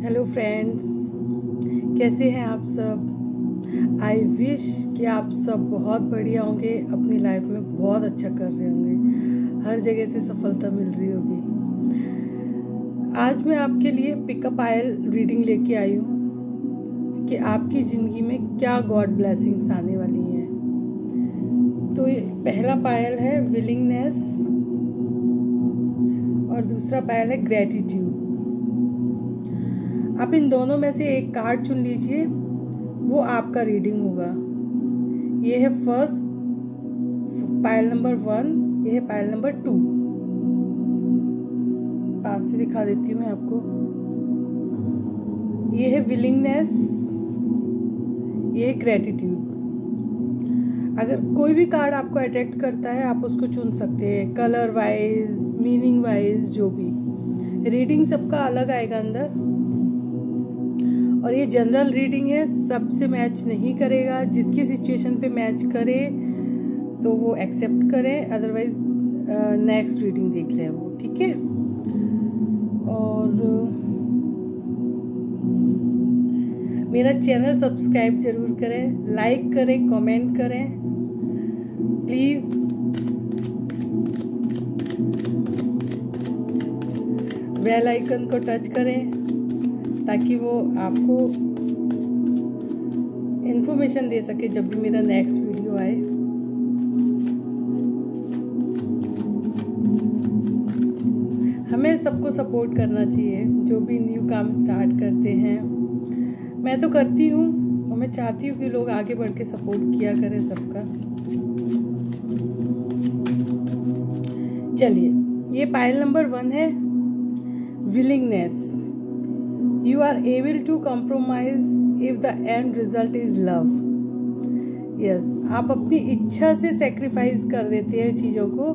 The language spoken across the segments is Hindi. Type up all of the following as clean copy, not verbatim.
हेलो फ्रेंड्स, कैसे हैं आप सब। आई विश कि आप सब बहुत बढ़िया होंगे, अपनी लाइफ में बहुत अच्छा कर रहे होंगे, हर जगह से सफलता मिल रही होगी। आज मैं आपके लिए पिकअप आयल रीडिंग लेके आई हूँ कि आपकी ज़िंदगी में क्या गॉड ब्लेसिंग्स आने वाली हैं। तो ये पहला पायल है विलिंगनेस और दूसरा पायल है ग्रेटिट्यूड। आप इन दोनों में से एक कार्ड चुन लीजिए, वो आपका रीडिंग होगा। ये है फर्स्ट पायल नंबर 1, ये है पायल नंबर 2। पास से दिखा देती हूँ मैं आपको। ये है विलिंगनेस, ये है ग्रेटिट्यूड। अगर कोई भी कार्ड आपको अट्रैक्ट करता है आप उसको चुन सकते हैं, कलर वाइज, मीनिंग वाइज, जो भी। रीडिंग सबका अलग आएगा अंदर, और ये जनरल रीडिंग है, सबसे मैच नहीं करेगा। जिसकी सिचुएशन पे मैच करे तो वो एक्सेप्ट करें, अदरवाइज नेक्स्ट रीडिंग देख लें वो, ठीक है। और मेरा चैनल सब्सक्राइब जरूर करें, लाइक करें, कमेंट करें प्लीज़। बेल आइकन को टच करें ताकि वो आपको इन्फॉर्मेशन दे सके जब भी मेरा नेक्स्ट वीडियो आए। हमें सबको सपोर्ट करना चाहिए, जो भी न्यू काम स्टार्ट करते हैं। मैं तो करती हूँ और मैं चाहती हूँ कि लोग आगे बढ़ के सपोर्ट किया करें सबका। चलिए, ये पायल नंबर 1 है willingness. You are able to compromise if the end result is love. Yes, आप अपनी इच्छा से सेक्रीफाइस कर देते हैं चीज़ों को।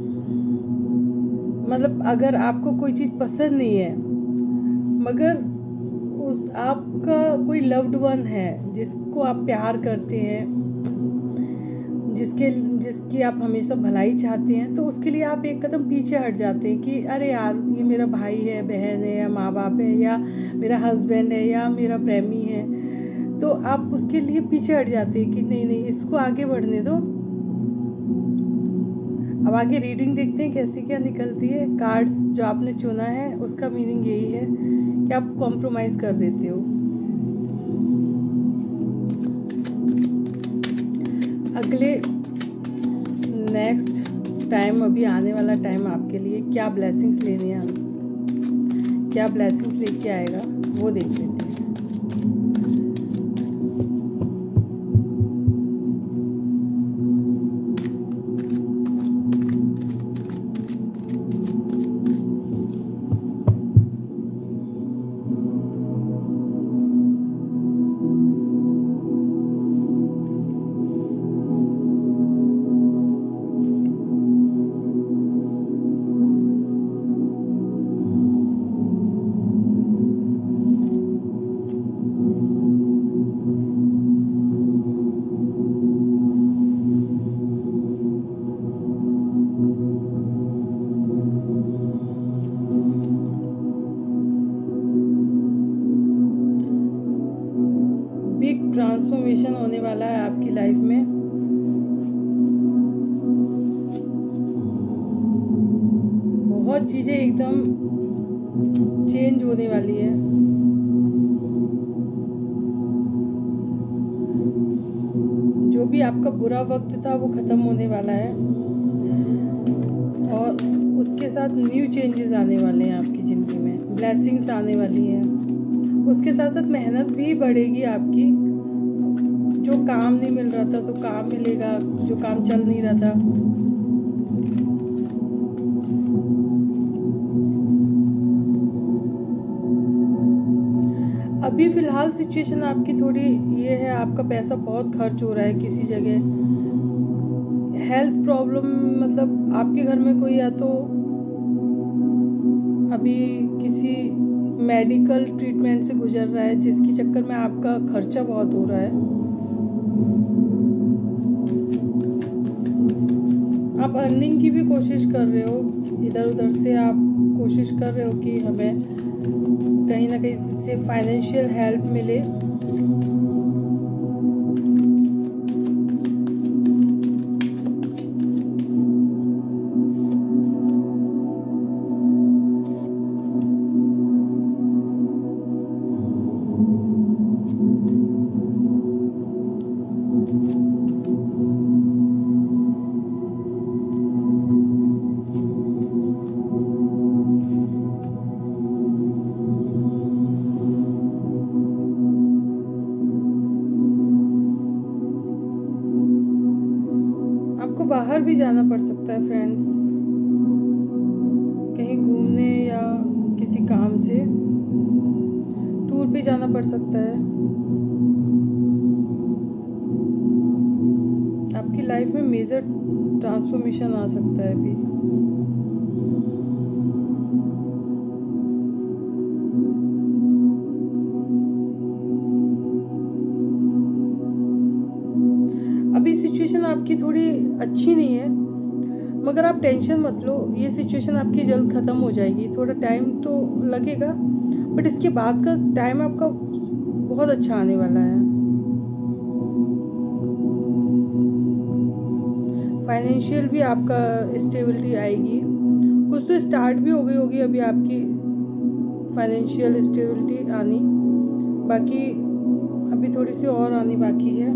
मतलब अगर आपको कोई चीज़ पसंद नहीं है, मगर उस आपका कोई लव्ड वन है जिसको आप प्यार करते हैं, जिसकी आप हमेशा भलाई चाहते हैं, तो उसके लिए आप एक कदम पीछे हट जाते हैं कि अरे यार, ये मेरा भाई है, बहन है, या माँ बाप है, या मेरा हस्बैंड है, या मेरा प्रेमी है। तो आप उसके लिए पीछे हट जाते हैं कि नहीं, इसको आगे बढ़ने दो। अब आगे रीडिंग देखते हैं कैसी क्या निकलती है। कार्ड्स जो आपने चुना है उसका मीनिंग यही है कि आप कॉम्प्रोमाइज़ कर देते हो। अगले नेक्स्ट टाइम, अभी आने वाला टाइम आपके लिए क्या ब्लेसिंग्स लेने हैं, क्या ब्लेसिंग्स लेके आएगा वो देख लेते हैं। बिग ट्रांसफॉर्मेशन होने वाला है आपकी लाइफ में। बहुत चीज़ें एकदम चेंज होने वाली है। जो भी आपका बुरा वक्त था वो ख़त्म होने वाला है, और उसके साथ न्यू चेंजेस आने वाले हैं आपकी ज़िंदगी में। ब्लेसिंग्स आने वाली हैं, उसके साथ साथ मेहनत भी बढ़ेगी आपकी। जो काम नहीं मिल रहा था तो काम मिलेगा, जो काम चल नहीं रहा था। अभी फ़िलहाल सिचुएशन आपकी थोड़ी ये है, आपका पैसा बहुत खर्च हो रहा है किसी जगह। हेल्थ प्रॉब्लम, मतलब आपके घर में कोई या तो अभी किसी मेडिकल ट्रीटमेंट से गुजर रहा है, जिसके चक्कर में आपका खर्चा बहुत हो रहा है। आप अर्निंग की भी कोशिश कर रहे हो, इधर उधर से आप कोशिश कर रहे हो कि हमें कहीं ना कहीं से फाइनेंशियल हेल्प मिले। बाहर भी जाना पड़ सकता है फ्रेंड्स, कहीं घूमने या किसी काम से टूर पे जाना पड़ सकता है। आपकी लाइफ में मेजर ट्रांसफॉर्मेशन आ सकता है अभी। अभी सिचुएशन आपकी थोड़ी अच्छी नहीं है, मगर आप टेंशन मत लो, ये सिचुएशन आपकी जल्द ख़त्म हो जाएगी। थोड़ा टाइम तो लगेगा, बट इसके बाद का टाइम आपका बहुत अच्छा आने वाला है। फाइनेंशियल भी आपका स्टेबिलिटी आएगी, कुछ तो स्टार्ट भी हो गई होगी अभी आपकी फाइनेंशियल स्टेबिलिटी आनी, बाकी अभी थोड़ी सी और आनी बाकी है।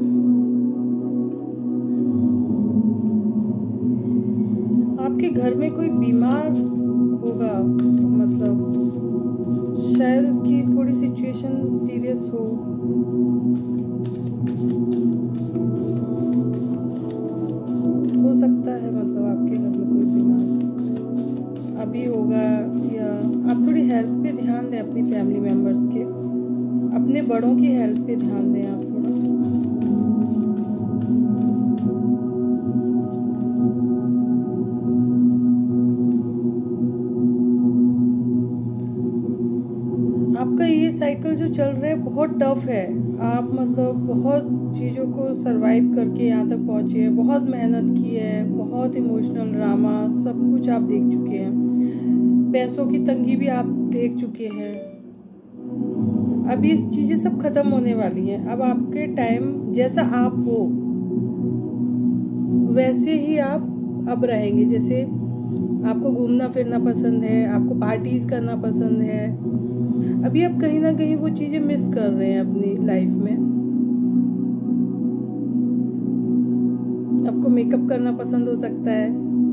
आपके घर में कोई बीमार होगा, मतलब शायद उसकी थोड़ी सिचुएशन सीरियस हो। सकता है मतलब आपके घर में कोई बीमार अभी होगा, या आप थोड़ी हेल्थ पे ध्यान दें अपनी फैमिली मेम्बर्स के, अपने बड़ों की हेल्थ पे ध्यान दें आप थोड़ा। आपका ये साइकिल जो चल रहा है बहुत टफ है, आप मतलब बहुत चीज़ों को सरवाइव करके यहाँ तक पहुँचे हैं, बहुत मेहनत की है, बहुत इमोशनल ड्रामा सब कुछ आप देख चुके हैं, पैसों की तंगी भी आप देख चुके हैं। अब ये चीज़ें सब खत्म होने वाली हैं। अब आपके टाइम जैसा आप हो वैसे ही आप अब रहेंगे। जैसे आपको घूमना फिरना पसंद है, आपको पार्टीज करना पसंद है, अभी आप कहीं ना कहीं वो चीज़ें मिस कर रहे हैं अपनी लाइफ में। आपको मेकअप करना पसंद हो सकता है,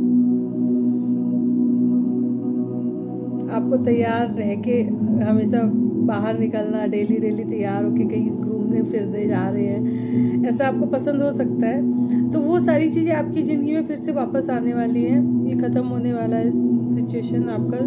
आपको तैयार रह के हमेशा बाहर निकलना, डेली तैयार होके कहीं घूमने फिरने जा रहे हैं, ऐसा आपको पसंद हो सकता है। तो वो सारी चीज़ें आपकी ज़िंदगी में फिर से वापस आने वाली हैं। ये ख़त्म होने वाला है सिचुएशन आपका।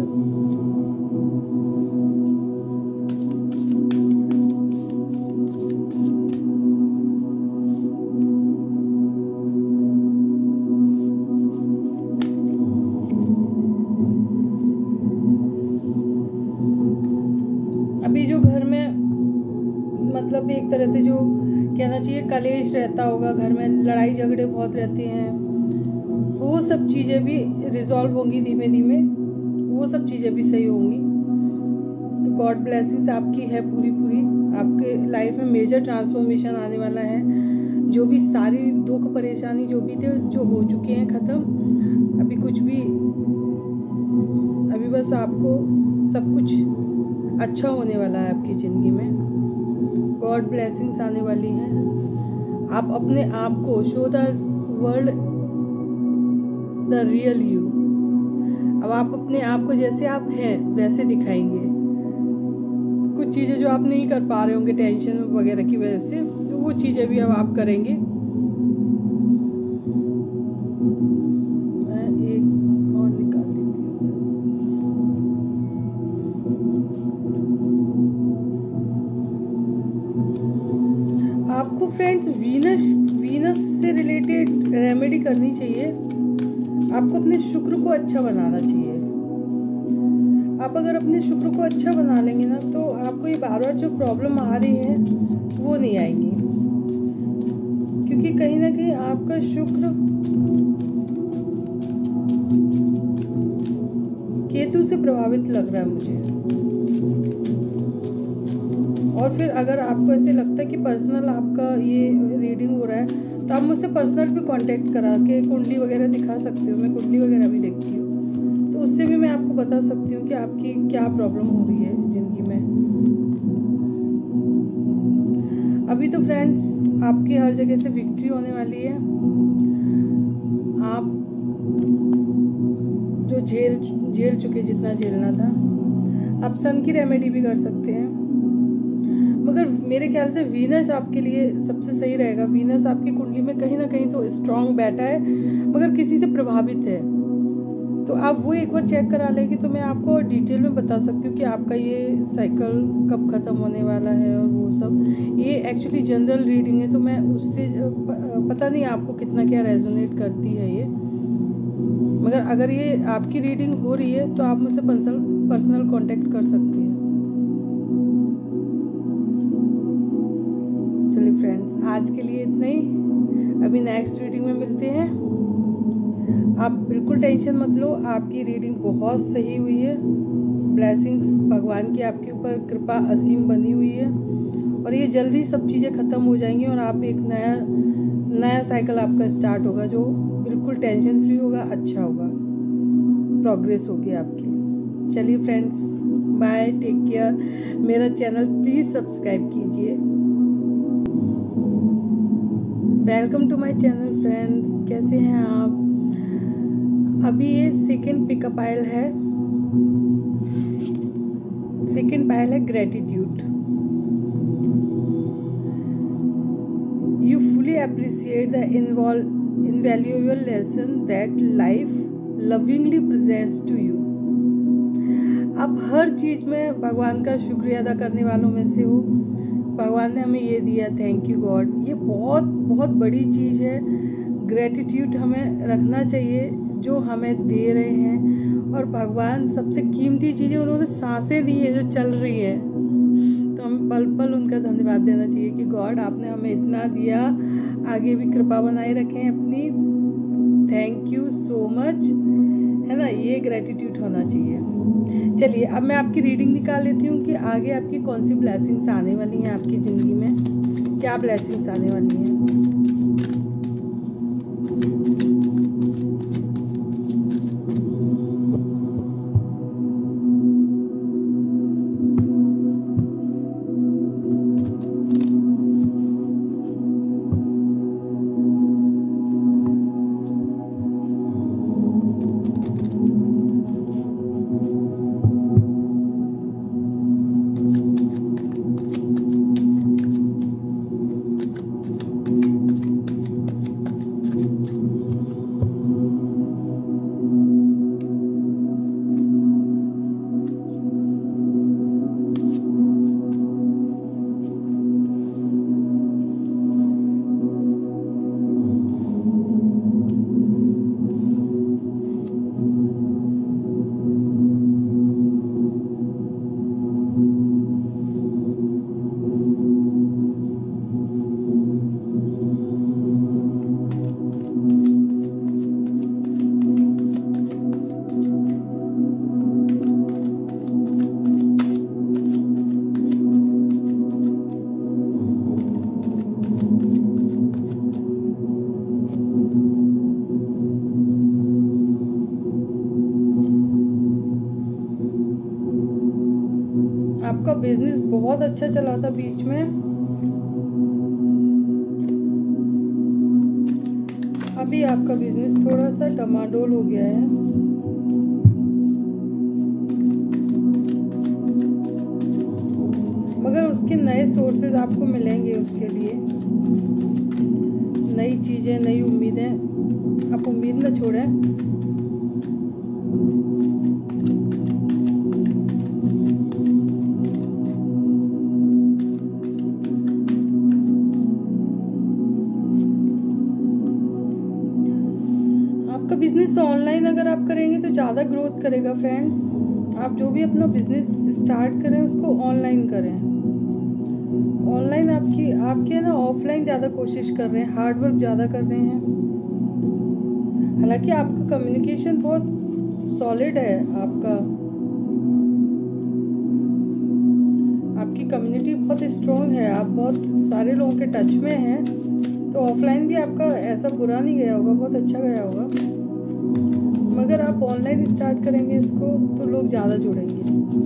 अभी जो घर में मतलब एक तरह से जो कहना चाहिए कलेश रहता होगा, घर में लड़ाई झगड़े बहुत रहते हैं, वो सब चीज़ें भी रिजॉल्व होंगी धीमे धीमे, वो सब चीज़ें भी सही होंगी। तो गॉड ब्लेसिंग्स आपकी है पूरी आपके लाइफ में मेजर ट्रांसफॉर्मेशन आने वाला है। जो भी सारी दुख परेशानी जो भी थे जो हो चुके हैं ख़त्म। अभी कुछ भी, अभी बस आपको सब कुछ अच्छा होने वाला है आपकी ज़िंदगी में। गॉड ब्लेसिंग्स आने वाली हैं। आप अपने आप को show the world the real you. अब आप अपने आप को जैसे आप हैं वैसे दिखाएंगे। कुछ चीज़ें जो आप नहीं कर पा रहे होंगे टेंशन वगैरह की वजह से, वो चीज़ें भी अब आप करेंगे। मैं एक और निकाल लेती हूँ। आपको फ्रेंड्स वीनस से रिलेटेड रेमेडी करनी चाहिए। आपको अपने शुक्र को अच्छा बनाना चाहिए। आप अगर अपने शुक्र को अच्छा बना लेंगे ना, तो आपको ये बार बार जो प्रॉब्लम आ रही है वो नहीं आएंगी, क्योंकि कहीं ना कहीं आपका शुक्र केतु से प्रभावित लग रहा है मुझे। और फिर अगर आपको ऐसे लगता है कि पर्सनल आपका ये रीडिंग हो रहा है तो आप मुझसे पर्सनल भी कांटेक्ट करा के कुंडली वगैरह दिखा सकते हो। मैं कुंडली वगैरह भी देखती हूँ, तो उससे भी मैं आपको बता सकती हूँ कि आपकी क्या प्रॉब्लम हो रही है ज़िंदगी में। अभी तो फ्रेंड्स आपकी हर जगह से विक्ट्री होने वाली है। आप जो झेल चुके, जितना झेलना था, आप सन की रेमेडी भी कर सकते हैं। मगर मेरे ख्याल से वीनस आपके लिए सबसे सही रहेगा। वीनस आपकी कुंडली में कहीं ना कहीं तो स्ट्रांग बैठा है, मगर किसी से प्रभावित है, तो आप वो एक बार चेक करा लेंगे तो मैं आपको डिटेल में बता सकती हूँ कि आपका ये साइकिल कब ख़त्म होने वाला है और वो सब। ये एक्चुअली जनरल रीडिंग है, तो मैं उससे पता नहीं आपको कितना क्या रेजोनेट करती है ये। मगर अगर ये आपकी रीडिंग हो रही है तो आप मुझसे पर्सनल कांटेक्ट कर सकती हैं। चलिए फ्रेंड्स, आज के लिए इतना ही। अभी नेक्स्ट रीडिंग में मिलते हैं। आप बिल्कुल टेंशन मत लो, आपकी रीडिंग बहुत सही हुई है। ब्लेसिंग्स भगवान की आपके ऊपर कृपा असीम बनी हुई है, और ये जल्दी सब चीज़ें ख़त्म हो जाएंगी और आप एक नया साइकिल आपका स्टार्ट होगा, जो बिल्कुल टेंशन फ्री होगा, अच्छा होगा, प्रोग्रेस होगी आपकी। चलिए फ्रेंड्स, बाय, टेक केयर। मेरा चैनल प्लीज़ सब्सक्राइब कीजिए। Welcome to my channel friends. कैसे हैं आप? अभी ये सेकेंड पिकअप पाइल है। सेकेंड पाइल है gratitude. You fully appreciate the invaluable lesson that life lovingly presents to you. आप हर चीज़ में भगवान का शुक्रिया अदा करने वालों में से हो। भगवान ने हमें ये दिया, थैंक यू गॉड। ये बहुत बहुत बड़ी चीज़ है। ग्रेटिट्यूड हमें रखना चाहिए जो हमें दे रहे हैं, और भगवान सबसे कीमती चीज़ें उन्होंने सांसें दी है जो चल रही है, तो हमें पल पल उनका धन्यवाद देना चाहिए कि गॉड आपने हमें इतना दिया, आगे भी कृपा बनाए रखें अपनी। थैंक यू सो मच, है ना। ये ग्रेटिट्यूड होना चाहिए। चलिए अब मैं आपकी रीडिंग निकाल लेती हूँ कि आगे आपकी कौन सी ब्लेसिंग्स आने वाली हैं, आपकी ज़िंदगी में क्या ब्लेसिंग्स आने वाली हैं। आपका बिजनेस बहुत अच्छा चला था बीच में, अभी आपका बिजनेस थोड़ा सा डमाडोल हो गया है। मगर उसके नए सोर्सेज आपको मिलेंगे, उसके लिए नई चीज़ें, नई उम्मीदें। आप उम्मीद न छोड़ें। आपका बिजनेस ऑनलाइन अगर आप करेंगे तो ज़्यादा ग्रोथ करेगा फ्रेंड्स। आप जो भी अपना बिजनेस स्टार्ट करें उसको ऑनलाइन करें। ऑनलाइन आपके ना ऑफलाइन ज़्यादा कोशिश कर रहे हैं, हार्ड वर्क ज़्यादा कर रहे हैं। हालांकि आपका कम्युनिकेशन बहुत सॉलिड है, आपका आपकी कम्युनिटी बहुत स्ट्रॉन्ग है, आप बहुत सारे लोगों के टच में हैं, तो ऑफलाइन भी आपका ऐसा बुरा नहीं गया होगा, बहुत अच्छा गया होगा। मगर आप ऑनलाइन स्टार्ट करेंगे इसको तो लोग ज़्यादा जुड़ेंगे।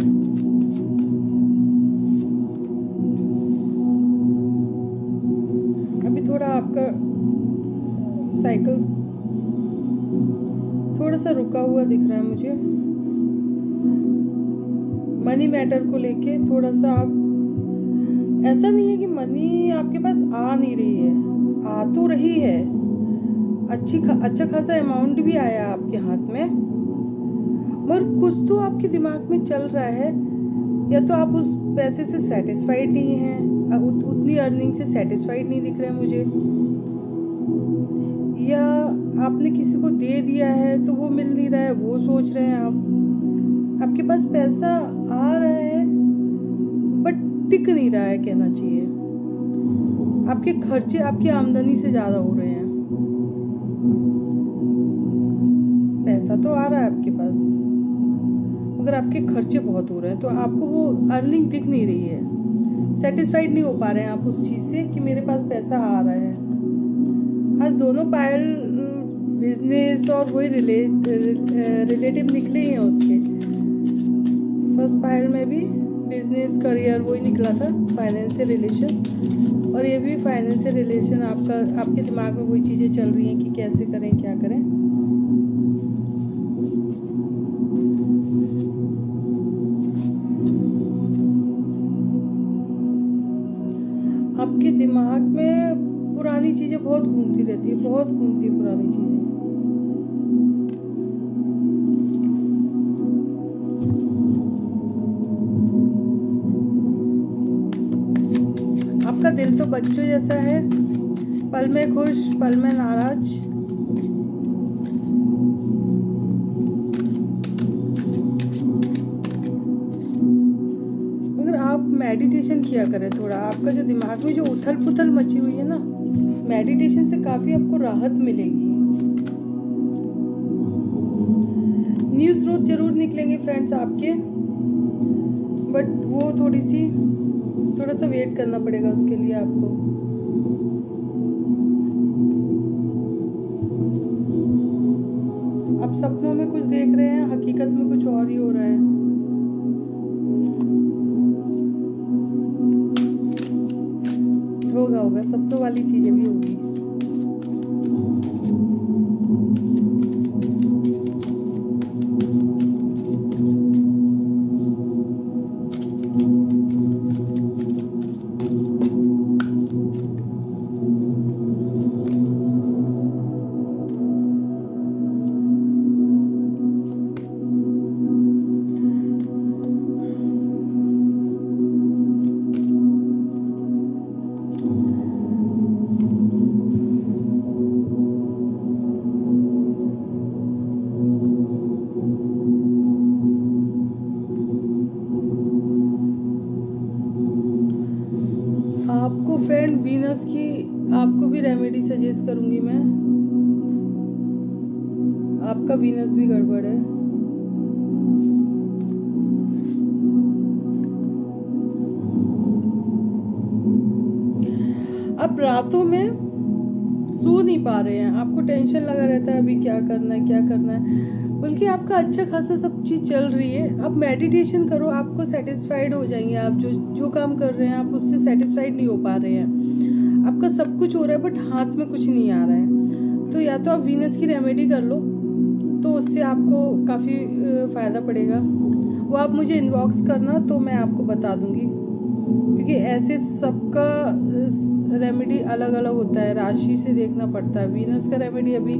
अभी थोड़ा आपका साइकिल थोड़ा सा रुका हुआ दिख रहा है मुझे। मनी मैटर को लेके थोड़ा सा आप, ऐसा नहीं है कि मनी आपके पास आ नहीं रही है, आ तो रही है, अच्छा खासा अमाउंट भी आया आपके हाथ में, मगर कुछ तो आपके दिमाग में चल रहा है। या तो आप उस पैसे से सेटिस्फाइड नहीं हैं, उतनी अर्निंग से सेटिस्फाइड नहीं दिख रहा है मुझे, या आपने किसी को दे दिया है तो वो मिल नहीं रहा है, वो सोच रहे हैं आप। आपके पास पैसा आ रहा है बट टिक नहीं रहा है, कहना चाहिए। आपके खर्चे आपकी आमदनी से ज़्यादा हो रहे हैं। पैसा तो आ रहा है आपके पास मगर आपके खर्चे बहुत हो रहे हैं, तो आपको वो अर्निंग दिख नहीं रही है, सेटिस्फाइड नहीं हो पा रहे हैं आप उस चीज़ से कि मेरे पास पैसा आ रहा है। आज दोनों पायल बिजनेस और वही रिलेटिव निकले ही हैं उसके। फर्स्ट पायल में भी बिजनेस करियर वही निकला था, फाइनेंशियल रिलेशन, और ये भी फाइनेंशियल रिलेशन। आपके दिमाग में वही चीज़ें चल रही हैं कि कैसे करें, क्या करें। आपके दिमाग में पुरानी चीज़ें बहुत घूमती रहती है, बहुत घूमती है पुरानी चीज़ें। आपका दिल तो बच्चों जैसा है, पल में खुश पल में नाराज। मगर आप मेडिटेशन किया करें थोड़ा। आपका जो दिमाग में जो उथल पुथल मची हुई है ना, मेडिटेशन से काफ़ी आपको राहत मिलेगी। न्यू स्रोत जरूर निकलेंगे फ्रेंड्स आपके, बट वो थोड़ा सा वेट करना पड़ेगा उसके लिए आपको। आप सपनों में कुछ देख रहे हैं, हकीकत में कुछ और ही हो रहा है। होगा सपनों वाली चीजें भी होगी। आपको फ्रेंड वीनस की आपको भी रेमेडी सजेस्ट करूंगी मैं। आपका वीनस भी गड़बड़ है। आप रातों में सो नहीं पा रहे हैं, आपको टेंशन लगा रहता है अभी क्या करना है, बल्कि आपका अच्छा खासा सब चीज़ चल रही है। आप मेडिटेशन करो, आपको सेटिस्फाइड हो जाएंगे। आप जो काम कर रहे हैं आप उससे सेटिस्फाइड नहीं हो पा रहे हैं। आपका सब कुछ हो रहा है बट हाथ में कुछ नहीं आ रहा है, तो या तो आप वीनस की रेमेडी कर लो, तो उससे आपको काफ़ी फ़ायदा पड़ेगा। वो आप मुझे इनबॉक्स करना तो मैं आपको बता दूंगी, क्योंकि ऐसे सबका रेमेडी अलग अलग होता है, राशि से देखना पड़ता है। वीनस का रेमेडी अभी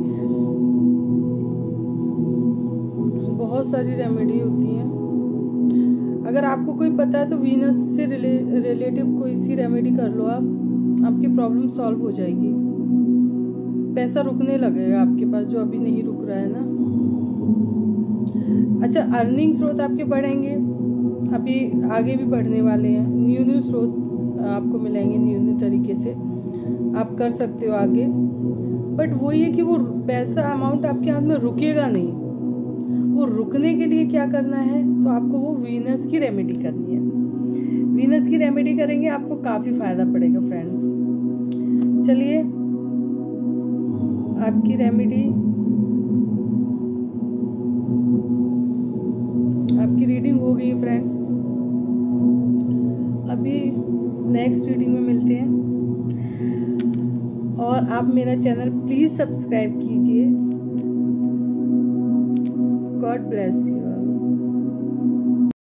बहुत सारी रेमेडी होती हैं। अगर आपको कोई पता है तो वीनस से रिलेटिव कोई सी रेमेडी कर लो आप, आपकी प्रॉब्लम सॉल्व हो जाएगी। पैसा रुकने लगेगा आपके पास, जो अभी नहीं रुक रहा है ना। अच्छा, अर्निंग स्रोत आपके बढ़ेंगे, अभी आगे भी बढ़ने वाले हैं। न्यू स्रोत आपको मिलेंगे, न्यू तरीके से आप कर सकते हो आगे। बट वही है कि वो पैसा अमाउंट आपके हाथ में रुकेगा नहीं। वो रुकने के लिए क्या करना है, तो आपको वो वीनस की रेमेडी करनी है। वीनस की रेमेडी करेंगे आपको काफ़ी फ़ायदा पड़ेगा फ्रेंड्स। चलिए आपकी रेमेडी, आपकी रीडिंग हो गई फ्रेंड्स। अभी नेक्स्ट रीडिंग में मिलते हैं और आप मेरा चैनल प्लीज़ सब्सक्राइब कीजिए। God bless you.